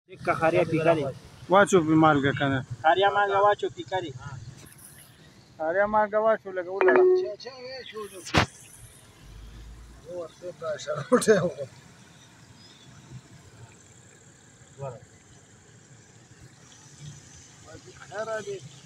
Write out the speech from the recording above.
Dukka khariya pikari. واچو په مالګه کنه Khariya malga wacho pikari. خاریا مالګه واچو لږه ولړه Wara.